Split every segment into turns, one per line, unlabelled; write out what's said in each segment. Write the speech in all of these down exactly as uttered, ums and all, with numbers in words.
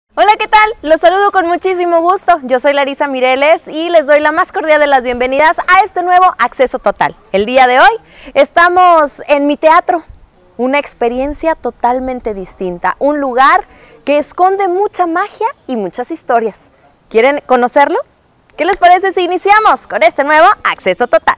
Hola, ¿qué tal? Los saludo con muchísimo gusto. Yo soy Larisa Mireles y les doy la más cordial de las bienvenidas a este nuevo Acceso Total. El día de hoy estamos en mi teatro, una experiencia totalmente distinta, un lugar que esconde mucha magia y muchas historias. ¿Quieren conocerlo? ¿Qué les parece si iniciamos con este nuevo Acceso Total?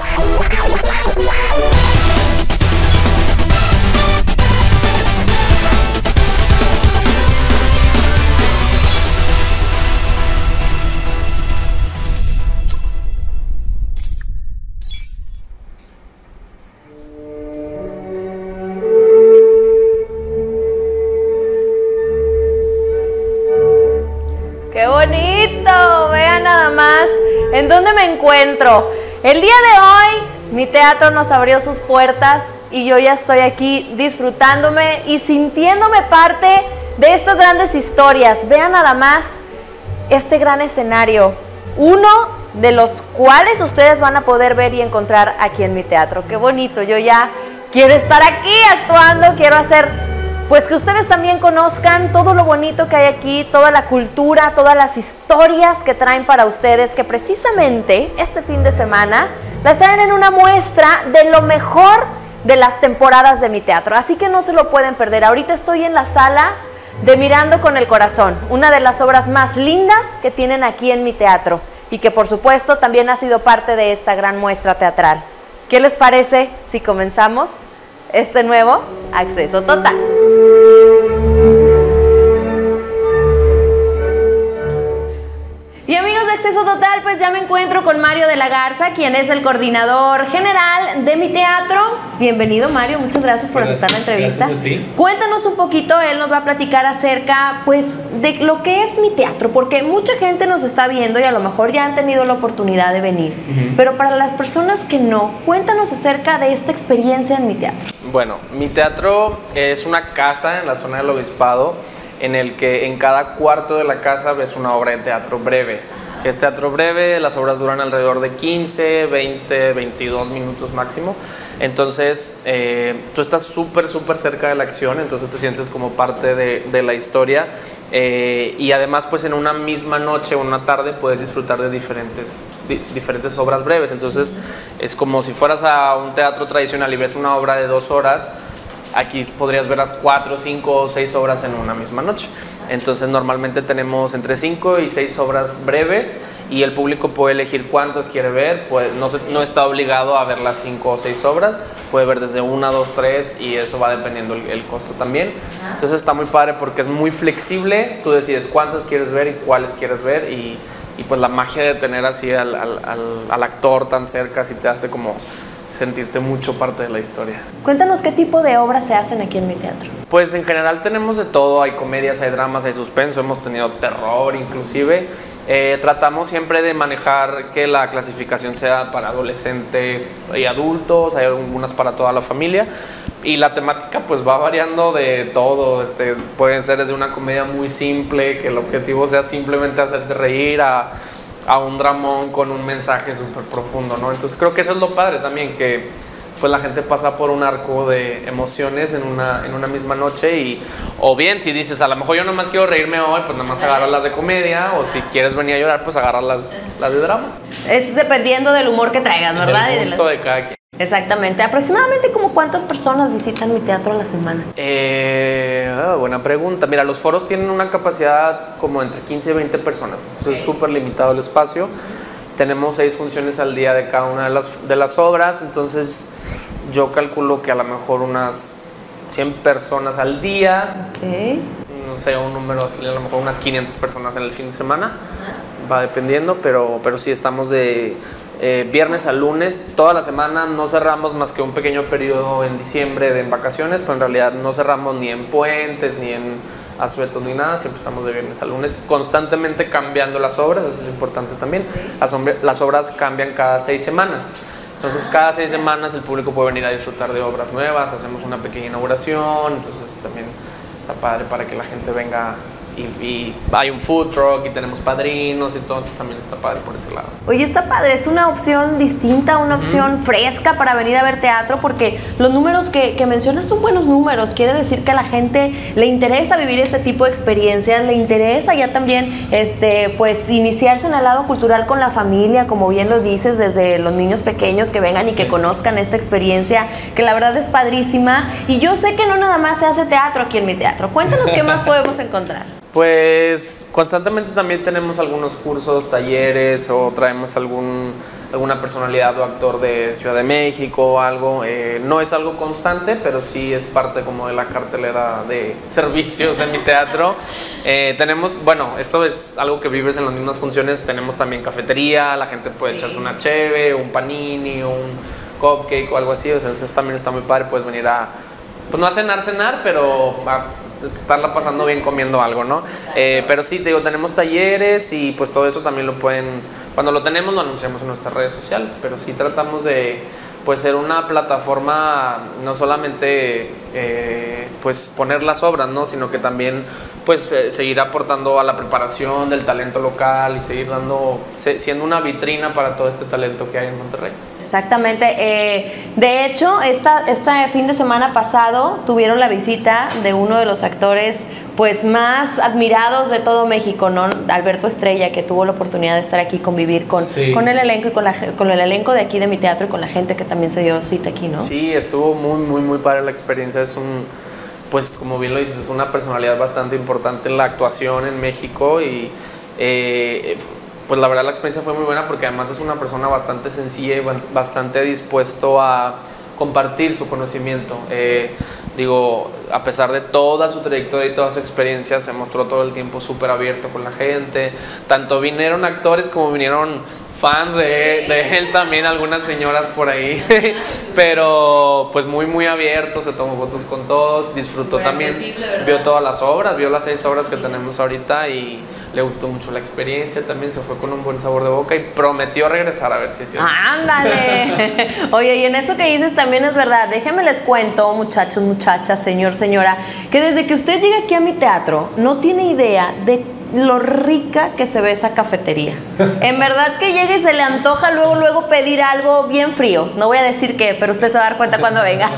¡Qué bonito! Vean nada más en dónde me encuentro. El día de hoy mi teatro nos abrió sus puertas y yo ya estoy aquí disfrutándome y sintiéndome parte de estas grandes historias. Vean nada más este gran escenario, uno de los cuales ustedes van a poder ver y encontrar aquí en mi teatro. ¡Qué bonito! Yo ya quiero estar aquí actuando, quiero hacer... pues que ustedes también conozcan todo lo bonito que hay aquí, toda la cultura, todas las historias que traen para ustedes, que precisamente este fin de semana las traen en una muestra de lo mejor de las temporadas de mi teatro. Así que no se lo pueden perder. Ahorita estoy en la sala de Mirando con el Corazón, una de las obras más lindas que tienen aquí en mi teatro y que por supuesto también ha sido parte de esta gran muestra teatral. ¿Qué les parece si comenzamos este nuevo Acceso Total? Y amigos de Acceso Total, pues ya me encuentro con Mario de la Garza, quien es el coordinador general de mi teatro. Bienvenido, Mario, muchas gracias por gracias, aceptar la entrevista. Gracias a ti. Cuéntanos un poquito, él nos va a platicar acerca pues de lo que es mi teatro, porque mucha gente nos está viendo y a lo mejor ya han tenido la oportunidad de venir, uh-huh. Pero para las personas que no, cuéntanos acerca de esta experiencia en mi teatro.
Bueno, mi teatro es una casa en la zona del Obispado, en el que en cada cuarto de la casa ves una obra de teatro breve. Que es teatro breve, las obras duran alrededor de quince, veinte, veintidós minutos máximo. Entonces, eh, tú estás súper, súper cerca de la acción, entonces te sientes como parte de, de la historia. Eh, y además, pues en una misma noche o una tarde puedes disfrutar de diferentes, di, diferentes obras breves. Entonces, es como si fueras a un teatro tradicional y ves una obra de dos horas. Aquí podrías ver a cuatro, cinco o seis obras en una misma noche. Entonces normalmente tenemos entre cinco y seis obras breves y el público puede elegir cuántas quiere ver. Puede, no, se, no está obligado a ver las cinco o seis obras, puede ver desde una, dos, tres y eso va dependiendo el, el costo también. Entonces está muy padre porque es muy flexible, tú decides cuántas quieres ver y cuáles quieres ver y, y pues la magia de tener así al, al, al, al actor tan cerca sí te hace como sentirte mucho parte de la historia.
Cuéntanos qué tipo de obras se hacen aquí en mi teatro.
Pues en general tenemos de todo, hay comedias, hay dramas, hay suspenso, hemos tenido terror inclusive. Eh, tratamos siempre de manejar que la clasificación sea para adolescentes y adultos, hay algunas para toda la familia. Y la temática pues va variando de todo, este, pueden ser desde una comedia muy simple, que el objetivo sea simplemente hacerte reír, a a un dramón con un mensaje súper profundo, ¿no? Entonces creo que eso es lo padre también, que pues la gente pasa por un arco de emociones en una, en una misma noche y o bien si dices a lo mejor yo nomás quiero reírme hoy, pues nomás agarras las de comedia o si quieres venir a llorar, pues agarras las, las de drama.
Es dependiendo del humor que traigas, ¿verdad?
El gusto de cada quien.
Exactamente. ¿Aproximadamente como cuántas personas visitan mi teatro a la semana?
Eh, oh, buena pregunta. Mira, los foros tienen una capacidad como entre quince y veinte personas. Entonces es súper limitado el espacio. Tenemos seis funciones al día de cada una de las, de las obras. Entonces yo calculo que a lo mejor unas cien personas al día.
Okay.
No sé, un número, a lo mejor unas quinientas personas en el fin de semana. Va dependiendo, pero, pero sí estamos de... Eh, viernes a lunes, toda la semana, no cerramos más que un pequeño periodo en diciembre de en vacaciones, pero en realidad no cerramos ni en puentes, ni en asuetos, ni nada, siempre estamos de viernes a lunes, constantemente cambiando las obras, eso es importante también, las, las obras cambian cada seis semanas, entonces cada seis semanas el público puede venir a disfrutar de obras nuevas, hacemos una pequeña inauguración, entonces también está padre para que la gente venga y, y hay un food truck y tenemos padrinos y todo, entonces también está padre por ese lado.
Oye, está padre, es una opción distinta, una opción uh-huh. fresca para venir a ver teatro, porque los números que, que mencionas son buenos números. Quiere decir que a la gente le interesa vivir este tipo de experiencias, le interesa ya también este, pues iniciarse en el lado cultural con la familia, como bien lo dices, desde los niños pequeños que vengan y que conozcan esta experiencia, que la verdad es padrísima. Y yo sé que no nada más se hace teatro aquí en Mi Teatro. Cuéntanos qué más podemos encontrar.
Pues constantemente también tenemos algunos cursos, talleres, o traemos algún, alguna personalidad o actor de Ciudad de México o algo. Eh, no es algo constante, pero sí es parte como de la cartelera de servicios de Mi Teatro. Eh, tenemos, bueno, esto es algo que vives en las mismas funciones. Tenemos también cafetería, la gente puede sí. echarse una cheve, un panini, un cupcake o algo así. O sea, eso también está muy padre. Puedes venir a, pues no a cenar, cenar, pero a estarla pasando bien comiendo algo, ¿no? Eh, pero sí, te digo, tenemos talleres y pues todo eso también lo pueden, cuando lo tenemos lo anunciamos en nuestras redes sociales, pero sí tratamos de pues ser una plataforma, no solamente eh, pues poner las obras, ¿no? Sino que también pues eh, seguir aportando a la preparación del talento local y seguir dando, se, siendo una vitrina para todo este talento que hay en Monterrey.
Exactamente. Eh, de hecho, esta, este fin de semana pasado tuvieron la visita de uno de los actores pues más admirados de todo México, ¿no? Alberto Estrella, que tuvo la oportunidad de estar aquí, convivir con, sí. con el elenco y con, la, con el elenco de aquí de Mi Teatro y con la gente que también se dio cita aquí, ¿no?
Sí, estuvo muy, muy, muy padre la experiencia. Es un, pues como bien lo dices, es una personalidad bastante importante en la actuación en México y eh, pues la verdad la experiencia fue muy buena porque además es una persona bastante sencilla y bastante dispuesto a compartir su conocimiento. Eh, digo, a pesar de toda su trayectoria y toda su experiencia, se mostró todo el tiempo súper abierto con la gente. Tanto vinieron actores como vinieron fans de, de él también, algunas señoras por ahí, pero pues muy muy abierto, se tomó fotos con todos, disfrutó también, vio todas las obras, vio las seis obras que tenemos ahorita y le gustó mucho la experiencia, también se fue con un buen sabor de boca y prometió regresar a ver si es cierto.
¡Ándale! Oye, y en eso que dices también es verdad, déjenme les cuento, muchachos, muchachas, señor, señora, que desde que usted llega aquí a Mi Teatro, no tiene idea de lo rica que se ve esa cafetería. En verdad que llega y se le antoja luego, luego pedir algo bien frío. No voy a decir qué, pero usted se va a dar cuenta cuando venga.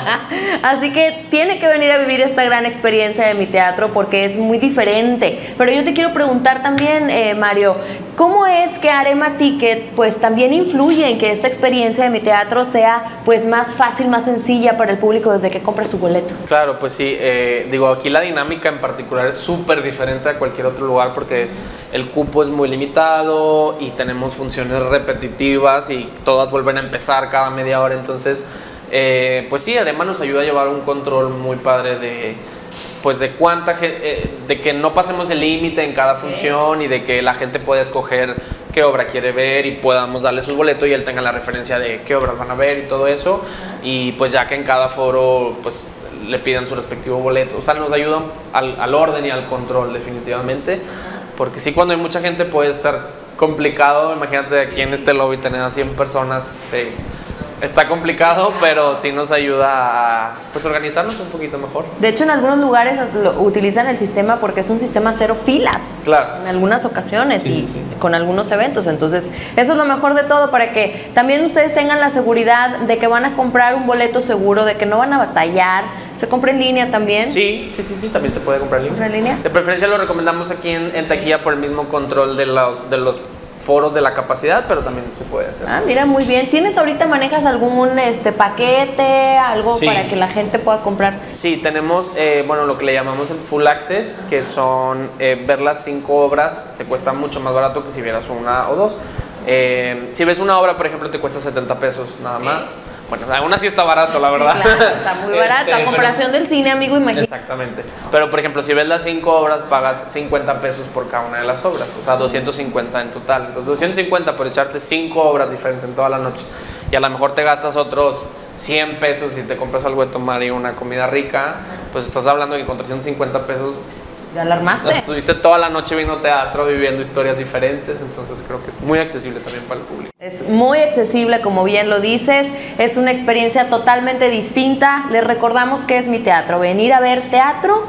Así que tiene que venir a vivir esta gran experiencia de Mi Teatro porque es muy diferente. Pero yo te quiero preguntar también, eh, Mario, ¿cómo es que Arema Ticket pues también influye en que esta experiencia de Mi Teatro sea pues más fácil, más sencilla para el público desde que compra su boleto?
Claro, pues sí, eh, digo, aquí la dinámica en particular es súper diferente a cualquier otro lugar porque el cupo es muy limitado y tenemos funciones repetitivas y todas vuelven a empezar cada media hora, entonces eh, pues sí, además nos ayuda a llevar un control muy padre de pues de cuánta eh, de que no pasemos el límite en cada función y de que la gente pueda escoger qué obra quiere ver y podamos darle su boleto y él tenga la referencia de qué obras van a ver y todo eso, y pues ya que en cada foro pues le pidan su respectivo boleto, o sea, nos ayudan al, al orden y al control definitivamente, porque sí, cuando hay mucha gente puede estar complicado. Imagínate aquí en este lobby tener a cien personas, este, está complicado, pero sí nos ayuda a pues organizarnos un poquito mejor.
De hecho, en algunos lugares lo, utilizan el sistema porque es un sistema cero filas.
Claro.
En algunas ocasiones
sí,
y
sí, sí.
con algunos eventos. Entonces, eso es lo mejor de todo para que también ustedes tengan la seguridad de que van a comprar un boleto seguro, de que no van a batallar. ¿Se compra en línea también?
Sí, sí, sí, sí, también se puede comprar en línea.
¿En línea?
De preferencia lo recomendamos aquí en, en taquilla por el mismo control de los, de los foros de la capacidad, pero también se puede hacer.
Ah, mira, muy bien. ¿Tienes ahorita, manejas algún este paquete, algo sí. para que la gente pueda comprar?
Sí, tenemos, eh, bueno, lo que le llamamos el Full Access, que son eh, ver las cinco obras, te cuesta mucho más barato que si vieras una o dos. Eh, si ves una obra, por ejemplo, te cuesta setenta pesos nada más. Bueno, aún así está barato, la verdad.
Sí, claro, está muy barato. Este, a comparación pero, del cine, amigo, imagínate.
Exactamente. Pero, por ejemplo, si ves las cinco obras, pagas cincuenta pesos por cada una de las obras. O sea, doscientos cincuenta en total. Entonces, doscientos cincuenta por echarte cinco obras diferentes en toda la noche. Y a lo mejor te gastas otros cien pesos si te compras algo de tomar y una comida rica. Pues estás hablando que con trescientos cincuenta pesos...
Ya la armaste.
Estuviste toda la noche viendo teatro, viviendo historias diferentes, entonces creo que es muy accesible también para el público.
Es muy accesible, como bien lo dices, es una experiencia totalmente distinta. Les recordamos que es Mi Teatro, venir a ver teatro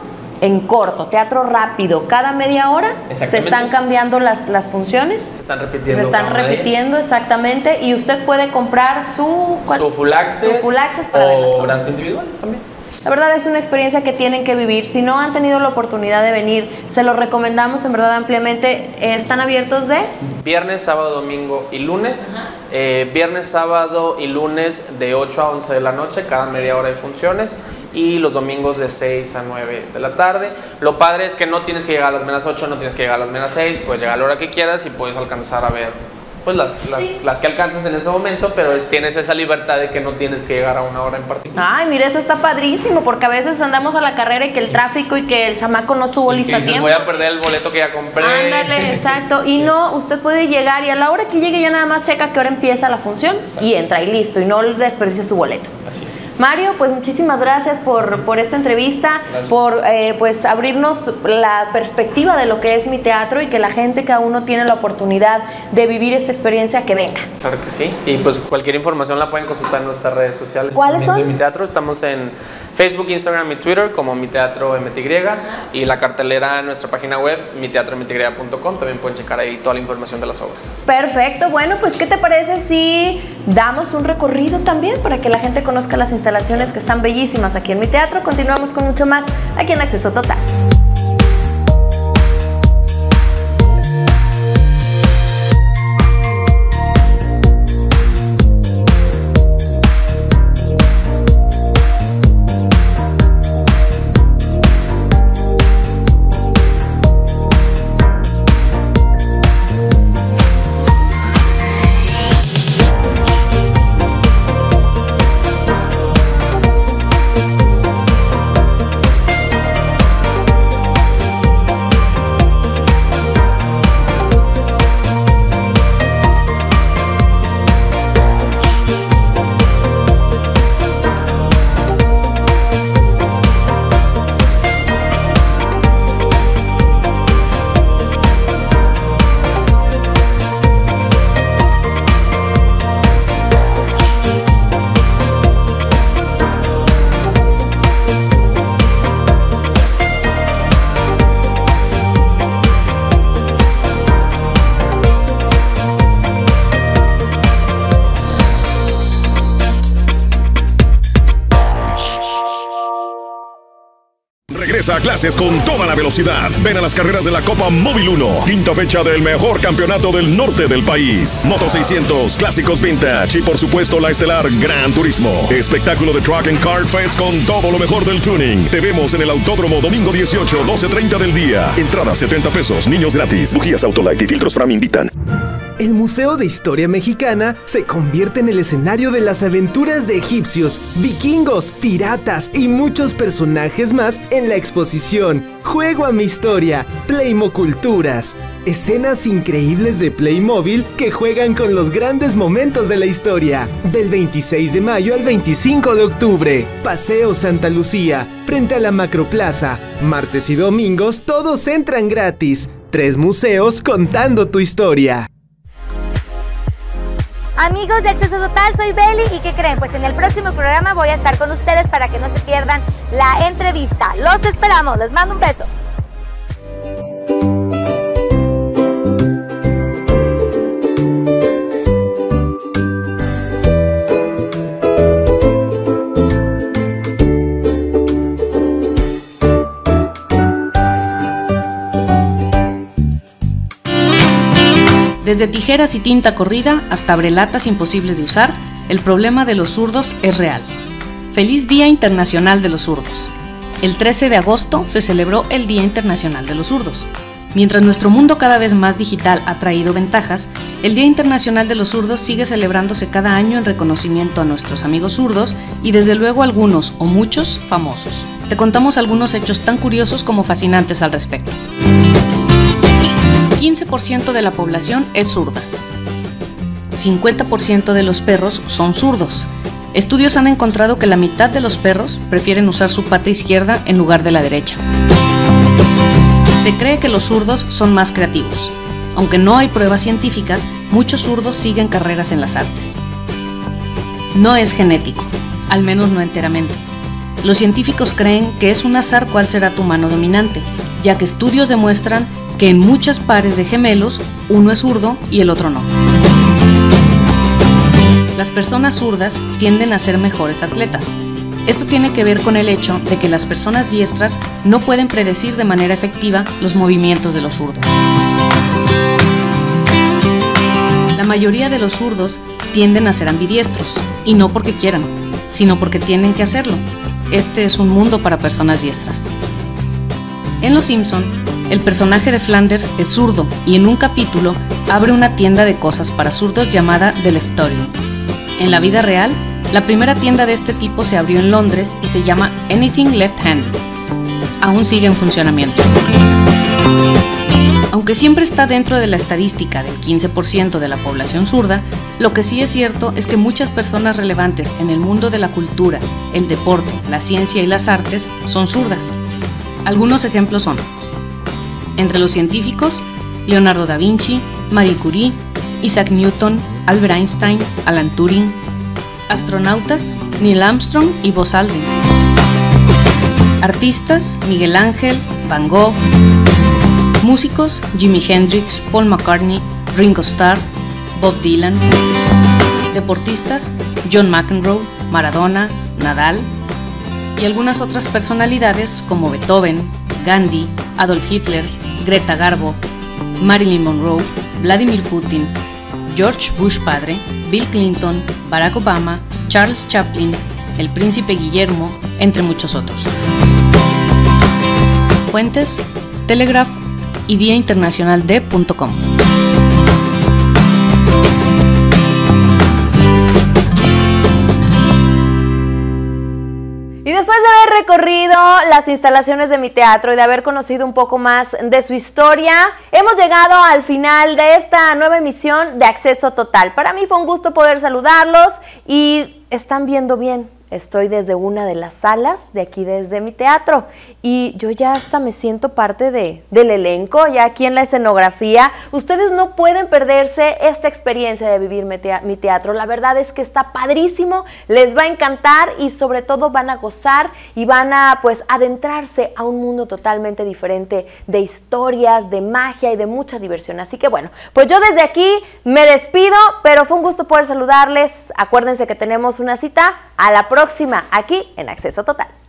en corto, teatro rápido, cada media hora se están cambiando las, las funciones.
Se están repitiendo.
Se están repitiendo, exactamente, y usted puede comprar su... ¿cuál?
Su full access,
su full access para
o obras individuales también.
La verdad es una experiencia que tienen que vivir. Si no han tenido la oportunidad de venir, se lo recomendamos en verdad ampliamente. Eh, ¿Están abiertos de?
Viernes, sábado, domingo y lunes. Eh, viernes, sábado y lunes de ocho a once de la noche, cada media hora de funciones. Y los domingos de seis a nueve de la tarde. Lo padre es que no tienes que llegar a las menos ocho, no tienes que llegar a las menos seis. Puedes llegar a la hora que quieras y puedes alcanzar a ver pues las, las, sí. las que alcanzas en ese momento, pero tienes esa libertad de que no tienes que llegar a una hora en particular.
Ay, mira, eso está padrísimo, porque a veces andamos a la carrera y que el tráfico y que el chamaco no estuvo listo a tiempo.
Voy a perder el boleto que ya compré.
Ándale, exacto. Y no, usted puede llegar y a la hora que llegue ya nada más checa qué hora empieza la función, exacto, y entra y listo, y no desperdicie su boleto.
Así es.
Mario, pues muchísimas gracias por, por esta entrevista, gracias. por eh, pues abrirnos la perspectiva de lo que es mi teatro y que la gente que aún no tiene la oportunidad de vivir esta experiencia, que venga.
Claro que sí. Y pues cualquier información la pueden consultar en nuestras redes sociales.
¿Cuáles son?
De Mi Teatro. Estamos en Facebook, Instagram y Twitter como Mi Teatro M T Y, y la cartelera en nuestra página web mi teatro m t y punto com. También pueden checar ahí toda la información de las obras.
Perfecto. Bueno, pues ¿qué te parece si damos un recorrido también para que la gente conozca las instalaciones que están bellísimas aquí en Mi Teatro? Continuamos con mucho más aquí en Acceso Total.
A clases con toda la velocidad. Ven a las carreras de la Copa Móvil uno. Quinta fecha del mejor campeonato del norte del país. Moto seiscientos, clásicos vintage y por supuesto la estelar Gran Turismo. Espectáculo de Truck and Kart Fest con todo lo mejor del tuning. Te vemos en el Autódromo domingo dieciocho, doce treinta del día. Entrada setenta pesos, niños gratis. Bujías Autolite y filtros Fram invitan.
El Museo de Historia Mexicana se convierte en el escenario de las aventuras de egipcios, vikingos, piratas y muchos personajes más en la exposición Juego a mi Historia, Playmoculturas. Escenas increíbles de Playmobil que juegan con los grandes momentos de la historia. Del veintiséis de mayo al veinticinco de octubre. Paseo Santa Lucía, frente a la Macroplaza. Martes y domingos todos entran gratis. Tres museos contando tu historia.
Amigos de Acceso Total, soy Beli y ¿qué creen? Pues en el próximo programa voy a estar con ustedes para que no se pierdan la entrevista. Los esperamos, les mando un beso.
Desde tijeras y tinta corrida hasta abrelatas imposibles de usar, el problema de los zurdos es real. ¡Feliz Día Internacional de los Zurdos! El trece de agosto se celebró el Día Internacional de los Zurdos. Mientras nuestro mundo cada vez más digital ha traído ventajas, el Día Internacional de los Zurdos sigue celebrándose cada año en reconocimiento a nuestros amigos zurdos y desde luego algunos o muchos famosos. Te contamos algunos hechos tan curiosos como fascinantes al respecto. quince por ciento de la población es zurda. cincuenta por ciento de los perros son zurdos. Estudios han encontrado que la mitad de los perros prefieren usar su pata izquierda en lugar de la derecha. Se cree que los zurdos son más creativos. Aunque no hay pruebas científicas, muchos zurdos siguen carreras en las artes. No es genético, al menos no enteramente. Los científicos creen que es un azar cuál será tu mano dominante, ya que estudios demuestran que en muchas pares de gemelos, uno es zurdo y el otro no. Las personas zurdas tienden a ser mejores atletas. Esto tiene que ver con el hecho de que las personas diestras no pueden predecir de manera efectiva los movimientos de los zurdos. La mayoría de los zurdos tienden a ser ambidiestros, y no porque quieran, sino porque tienen que hacerlo. Este es un mundo para personas diestras. En Los Simpson, el personaje de Flanders es zurdo y en un capítulo abre una tienda de cosas para zurdos llamada The Leftorium. En la vida real, la primera tienda de este tipo se abrió en Londres y se llama Anything Left Hand. Aún sigue en funcionamiento. Aunque siempre está dentro de la estadística del quince por ciento de la población zurda, lo que sí es cierto es que muchas personas relevantes en el mundo de la cultura, el deporte, la ciencia y las artes son zurdas. Algunos ejemplos son: entre los científicos, Leonardo da Vinci, Marie Curie, Isaac Newton, Albert Einstein, Alan Turing; astronautas, Neil Armstrong y Buzz Aldrin; artistas, Miguel Ángel, Van Gogh; músicos, Jimi Hendrix, Paul McCartney, Ringo Starr, Bob Dylan; deportistas, John McEnroe, Maradona, Nadal; y algunas otras personalidades como Beethoven, Gandhi, Adolf Hitler, Greta Garbo, Marilyn Monroe, Vladimir Putin, George Bush padre, Bill Clinton, Barack Obama, Charles Chaplin, el príncipe Guillermo, entre muchos otros. Fuentes: Telegraph y Día Internacional de punto com.
Y después de haber recorrido las instalaciones de mi teatro y de haber conocido un poco más de su historia, hemos llegado al final de esta nueva emisión de Acceso Total. Para mí fue un gusto poder saludarlos y están viendo bien. Estoy desde una de las salas de aquí desde mi teatro y yo ya hasta me siento parte de, del elenco, ya aquí en la escenografía. Ustedes no pueden perderse esta experiencia de vivir mi teatro. La verdad es que está padrísimo, les va a encantar y sobre todo van a gozar y van a pues adentrarse a un mundo totalmente diferente de historias, de magia y de mucha diversión. Así que bueno, pues yo desde aquí me despido, pero fue un gusto poder saludarles. Acuérdense que tenemos una cita a la próxima aquí en Acceso Total.